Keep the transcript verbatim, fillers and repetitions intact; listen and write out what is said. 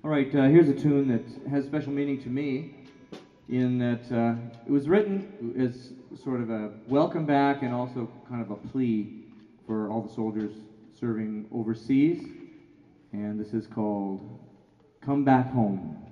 All right, uh, here's a tune that has special meaning to me in that uh, it was written as sort of a welcome back and also kind of a plea for all the soldiers serving overseas. And this is called Come Back Home.